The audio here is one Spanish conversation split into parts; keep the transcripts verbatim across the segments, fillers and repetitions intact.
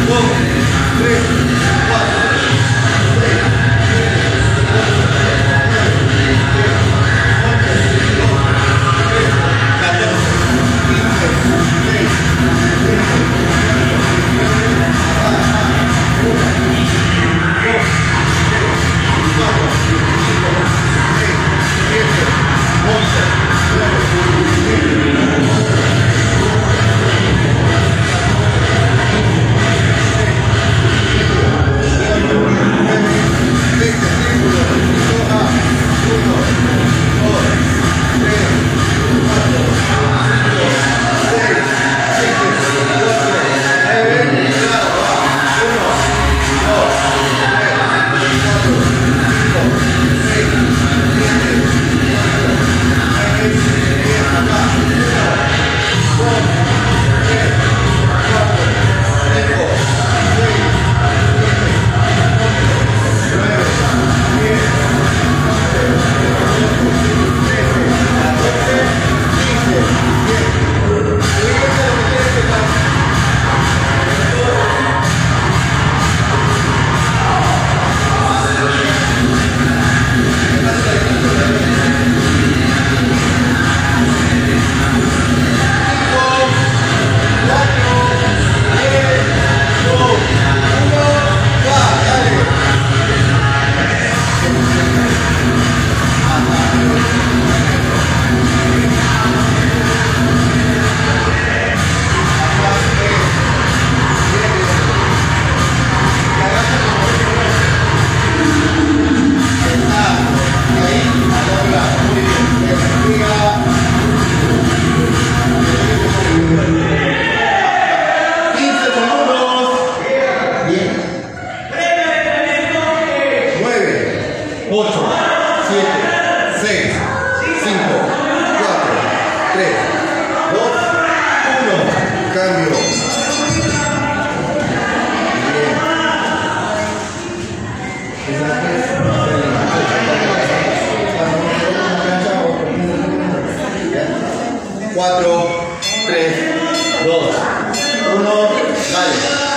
cuatro, tres, dos, uno, dale.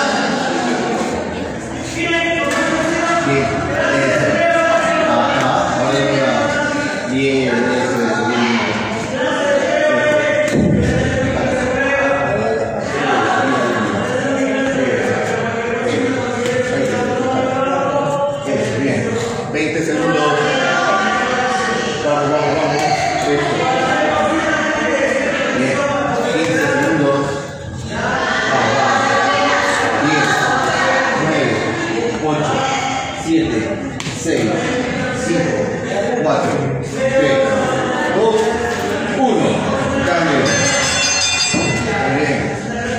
Bien, eso. Ajá, ahora mira. Bien, eso, eso, bien. Eso, bien. veinte segundos. Vamos, vamos, vamos. Eso. Bien. quince segundos. diez, nueve, ocho, siete, seis, cinco, cuatro, tres, dos, uno. Cambio. Muy bien.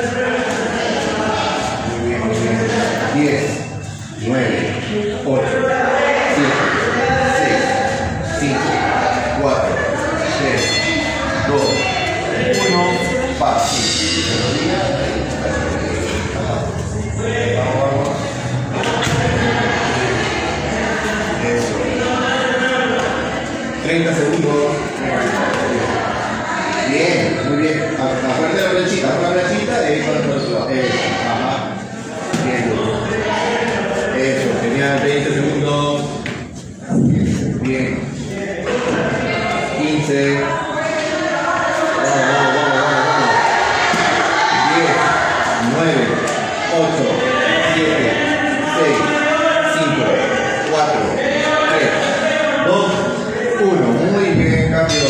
Muy bien, muy bien. diez, nueve, ocho, siete, seis, cinco, cuatro, tres, dos, uno. Fácil. Vamos, vamos. Eso. treinta segundos. Bien, muy bien. Acuérdate la flechita, una flechita y cuando eso. Ajá. Bien. Eso, genial. veinte segundos. Bien. quince. Vamos, vamos, vamos, vamos. diez, nueve, ocho, siete, seis, cinco, cuatro, tres, dos, uno. Muy bien, cambio.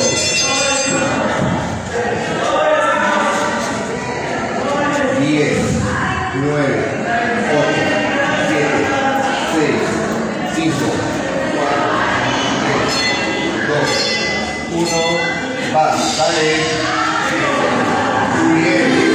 diez, nueve, ocho, siete, seis, cinco, cuatro, tres, dos, uno. Va, dale. Muy bien.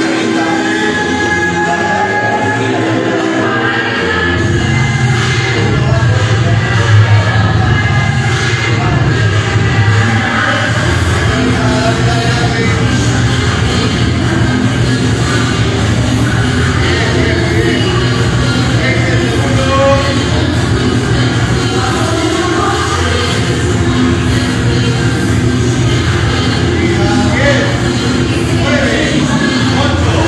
nueve, ocho,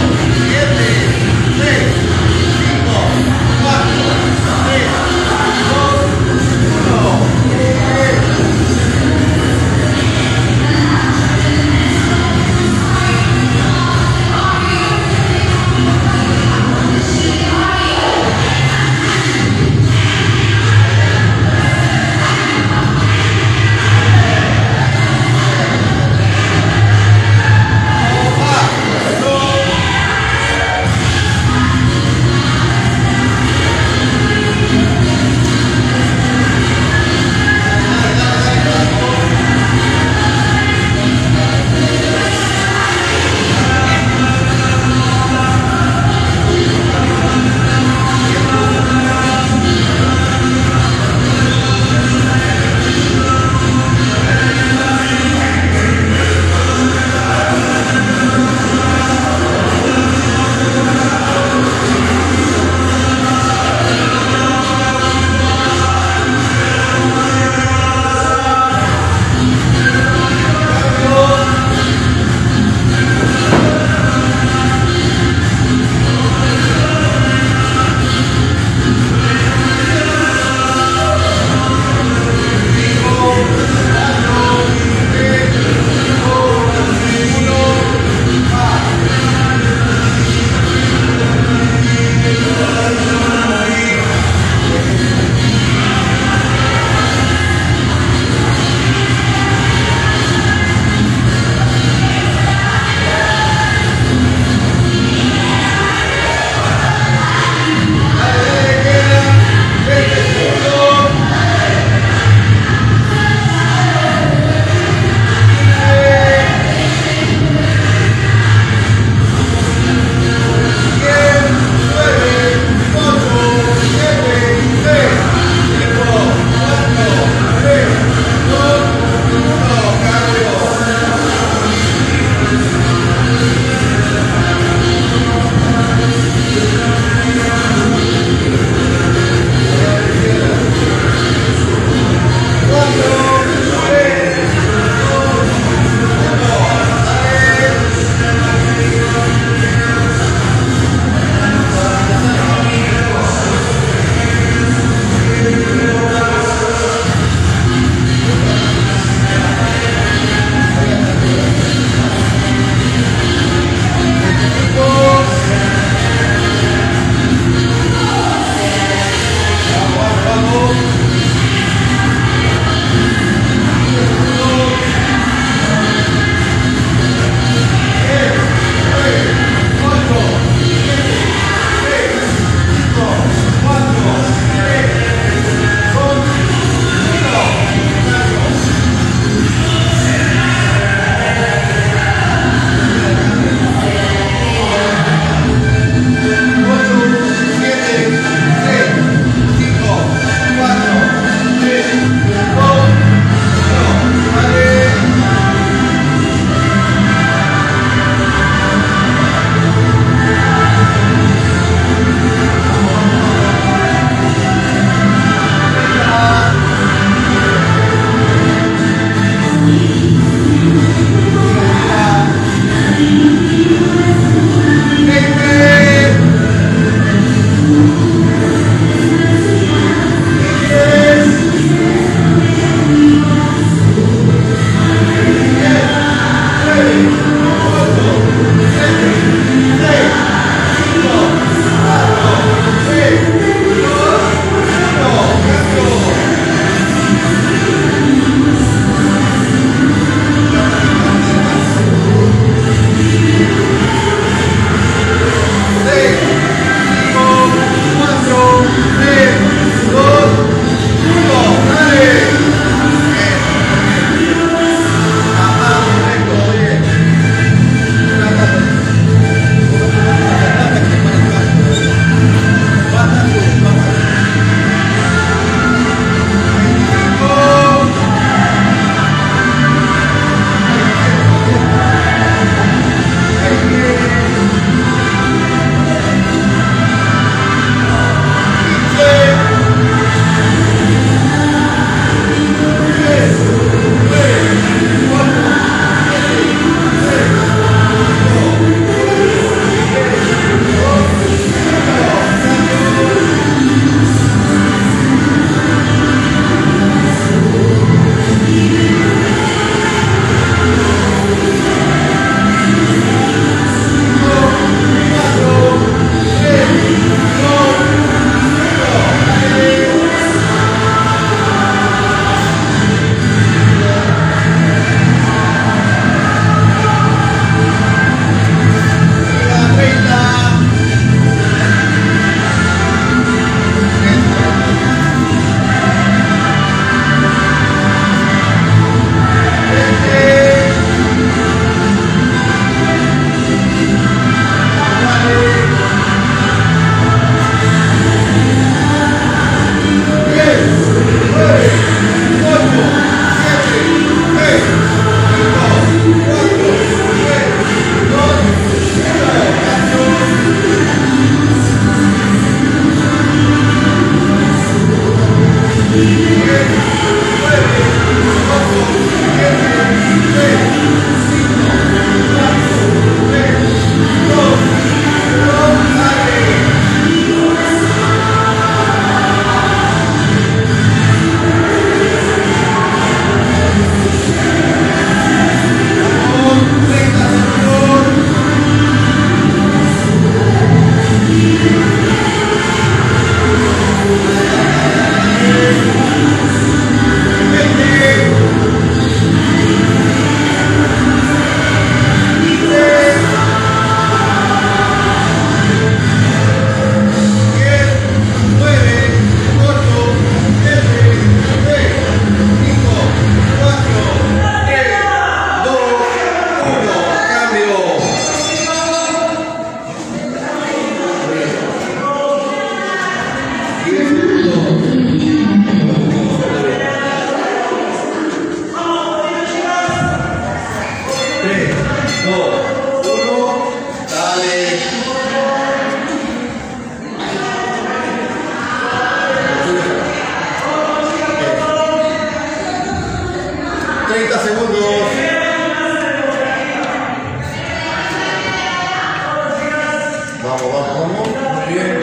Muy bien.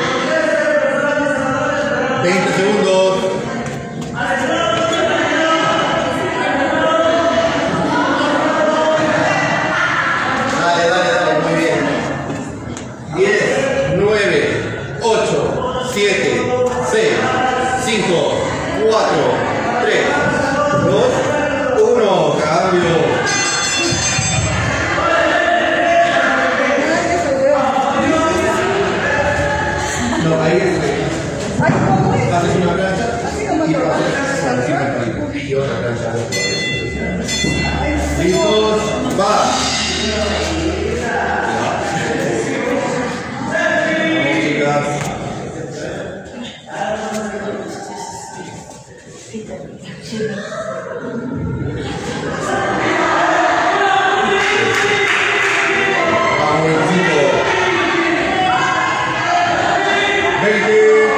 veinte segundos. Dale, dale, dale, muy bien. diez, nueve, ocho, siete, seis, cinco, cuatro, tres, dos, uno. Cambio. No, ahí es. Haces una plancha y pasas encima del palito. Y otra plancha. ¿Listos? ¡Va! Vamos, chicas. Vamos, veinticinco. veinte.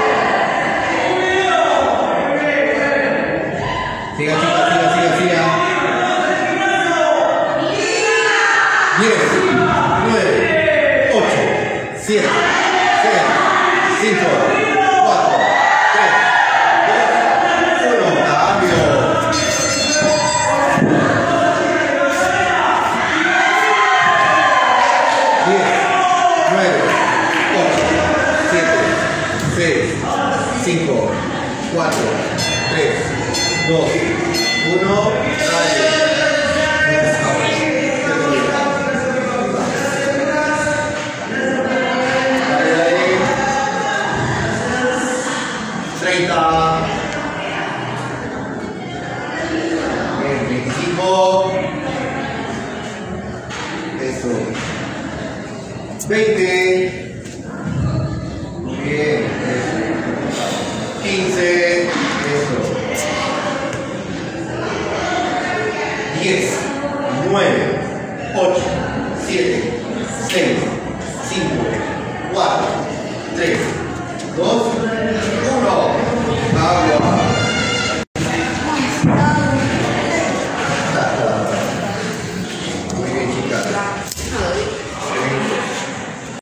Siga, siga, siga, siga, siga. diez, nueve, ocho, siete, seis, cinco, cuatro, tres, dos, uno. Cambio. diez, nueve, ocho, siete, seis, cinco, cuatro, tres, dos, uno. Dale. Dale, dale. treinta. Bien, veinticinco. Eso. veinte. Muy bien. Eso. quince. Eso. diez, nueve, ocho, siete, seis, cinco, cuatro, tres, dos,